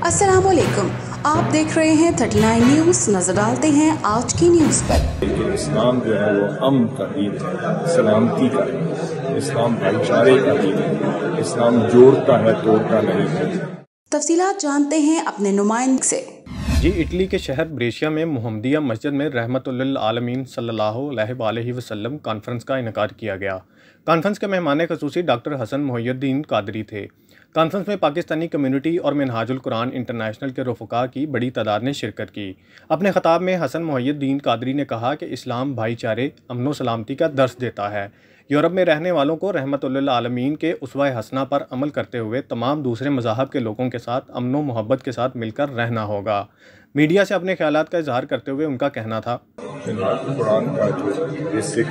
अस्सलाम वालेकुम, आप देख रहे हैं 39 न्यूज़। नजर डालते हैं आज की न्यूज़ पर। लेकिन इस्लाम जो है वो अमन का दीन है, सलामती का है, इस्लाम भाईचारे का दीन है, इस्लाम जोड़ता है, तोड़ता नहीं है। तफसीलात जानते हैं अपने नुमाइंदे से। जी, इटली के शहर ब्रेशिया में मुहम्मदिया मस्जिद में रहमतुल्लिल आलमीन सल्लल्लाहु अलैहि वसल्लम कॉन्फ्रेंस का इनकार किया गया। कॉन्फ्रेंस के मेहमान ख़ुसूसी डॉक्टर हसन मोहिउद्दीन कादरी थे। कॉन्फ्रेंस में पाकिस्तानी कम्युनिटी और मिनहाजुल कुरान इंटरनेशनल के रफ़क़ा की बड़ी तादाद ने शिरकत की। अपने ख़ताब में हसन मोहिउद्दीन कादरी ने कहा कि इस्लाम भाईचारे, अमन व सलामती का दर्स देता है। यूरोप में रहने वालों को रहमतुल्लिल आलमीन के उसवा हसना पर अमल करते हुए तमाम दूसरे मज़ाहब के लोगों के साथ अमन व मोहब्बत के साथ मिलकर रहना होगा। मीडिया से अपने ख्यालात का इजहार करते हुए उनका कहना था, कुरान का जो बेसिक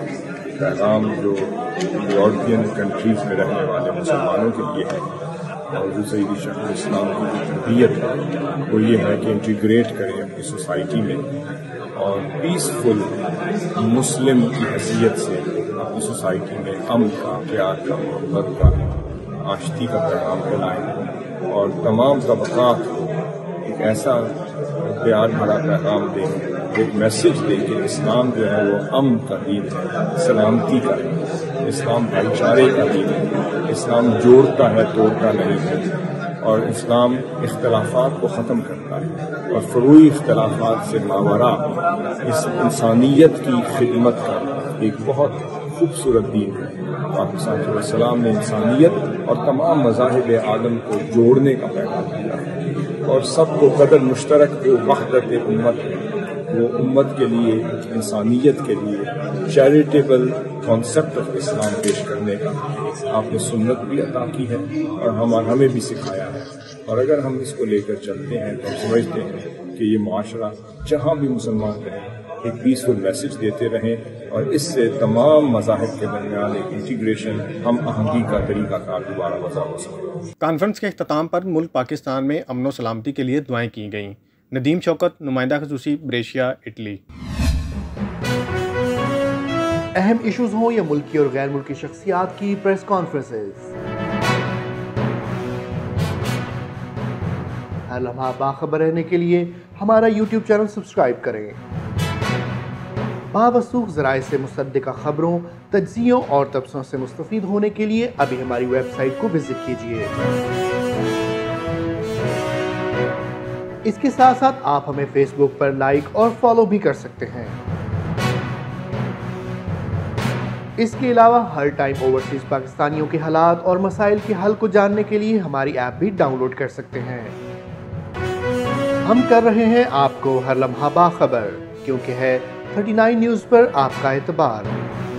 पैगाम जो यूरोपियन कंट्रीज़ में रहने वाले मुसलमानों के लिए है और जो सईदी शरीयत इस्लाम की जो तरबियत है वो ये है कि इंटीग्रेट करें अपनी सोसाइटी में और पीसफुल मुस्लिम की हैसियत से अपनी सोसाइटी में अमन का, प्यार का, मोहब्बत का, आशिकी का पैगाम फैलाएं और तमाम तबक़ात को एक ऐसा प्यार भरा पैगाम दें, एक मैसेज दें कि इस्लाम जो है वो अमन का दीन है, सलामती का है, इस्लाम भाईचारे का दीन है, इस्लाम जोड़ता है, तोड़ता नहीं है और इस्लाम इख्तलाफात को ख़त्म करता है और फ़ुरूई इख्तलाफात से मावरा इस इंसानियत की खिदमत का एक बहुत खूबसूरत दीन है। पाक सलाम ने इंसानियत और तमाम मज़ाहिब आलम को जोड़ने का पैगाम दिया और सबको कदर मुश्तरक को वहदत उम्मत है, वो उम्मत के लिए, इंसानियत के लिए चैरिटेबल कॉन्सेप्ट ऑफ इस्लाम पेश करने का आपने सुन्नत भी अता की है और हमें भी सिखाया है। और अगर हम इसको लेकर चलते हैं तो समझते हैं कि ये मुआशरा जहाँ भी मुसलमान रहें एक पीसफुल मैसेज देते रहें और इससे तमाम मज़ाहिब के दरमियान एक इंटीग्रेशन, हम आहंगी का तरीक़ाकार दोबारा वज़ा हो सके। कॉन्फ्रेंस के इख्तिताम पर मुल्क पाकिस्तान में अमन व सलामती के लिए दुआएं की गईं। नदीम शौकत, नुमाइंदा ख़ुसूसी, ब्रेशिया, इटली। अहम इश्यूज हों या मुल्की और गैर मुल्की शख्सियात की प्रेस कॉन्फ्रेंसेस, हर लम्हा बाखबर रहने के लिए हमारा YouTube चैनल सब्सक्राइब करें। बावसूख ज़राए से मुसद्दिक़ा खबरों, तज्ज़ियों और तबसरों से मुस्तफ़ीद होने के लिए अभी हमारी वेबसाइट को विजिट कीजिए। इसके साथ साथ आप हमें फेसबुक पर लाइक और फॉलो भी कर सकते हैं। इसके अलावा हर टाइम ओवरसीज पाकिस्तानियों के हालात और मसाइल के हल को जानने के लिए हमारी ऐप भी डाउनलोड कर सकते हैं। हम कर रहे हैं आपको हर लम्हा बाखबर, क्योंकि है 39 न्यूज़ पर आपका एतबार।